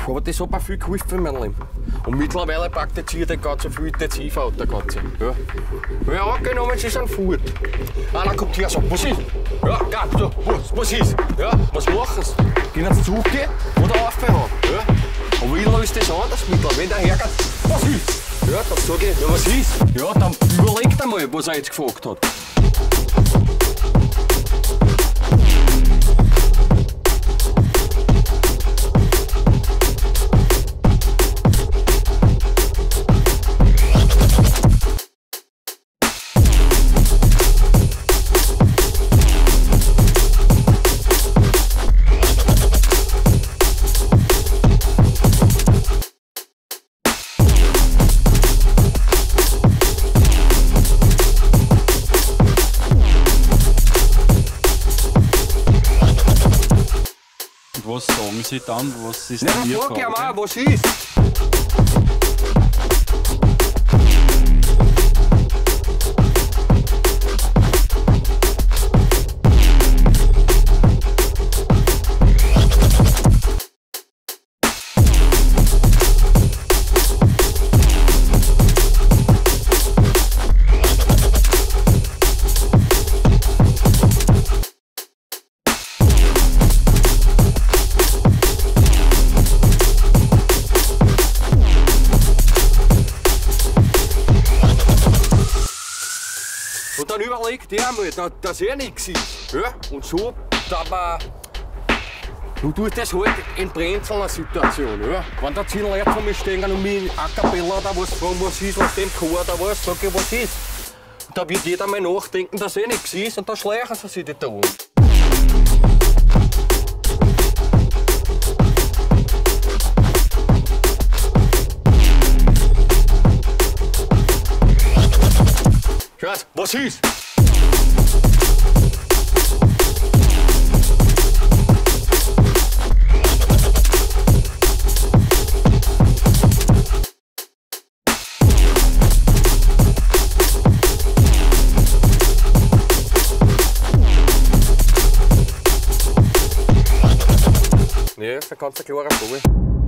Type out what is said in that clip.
Aber das hat mir viel geholfen in meinem Leben. Und mittlerweile praktiziert ich ganz so viel Intensivauto. Ja. Ja, angenommen, sie sind fort. Einer kommt her und sagt, was ist? Ja, geil, so, was ist? Ja, was machen sie? Gehen sie zurückgehen oder aufhören? Ja. Aber ich löse das anders mittlerweile. Wenn der hergeht, was ist? Ja, dann sage ich, ja, was ist? Ja, dann überlegt einmal, was er jetzt gefragt hat. Was sagen Sie dann? Was ist Ja, denn Ihr frag ich Frage? mal, was ist? Und dann überlegt der einmal, dass er nichts ist. Ja? Und so, dass man. Du tust das halt in brenzliger Situation. Ja? Wenn da 10 Leute vor mir stehen und mich in A Cappella oder was fragen, was ist, was dem Chor oder was, sag ich, was ist. Und da wird jeder mal nachdenken, dass er nichts ist und dann schleichen sie sich da um. Schaut, was ist? Ja, ist eine ganz klare Frage.